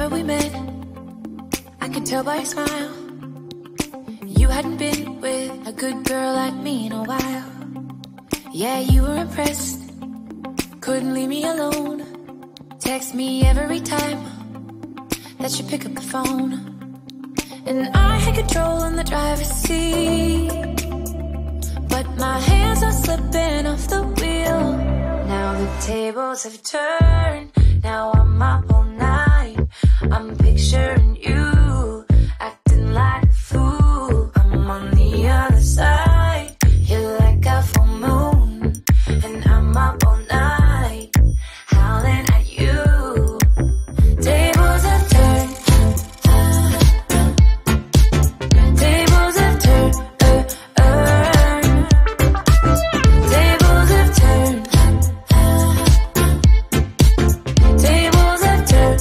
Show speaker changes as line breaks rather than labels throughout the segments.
summer we met, I could tell by your smile you hadn't been with a good girl like me in a while. Yeah, you were impressed, couldn't leave me alone. Text me every time that you pick up the phone. And I had control on the driver's seat, but my hands are slipping off the wheel. Now the tables have turned, now I'm up all night. I'm picturing you acting like a fool. I'm on the other side, you're like a full moon, and I'm up all night, howling at you. Tables have turned, tables have turned, tables have turned, tables have turned.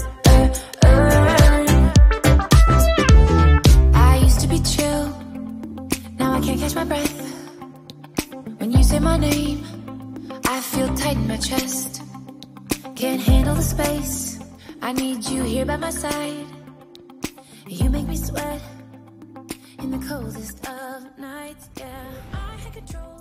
I used to be chill, now I can't catch my breath. When you say my name, I feel tight in my chest. Can't handle the space, I need you here by my side. You make me sweat in the coldest of nights, yeah. I had control.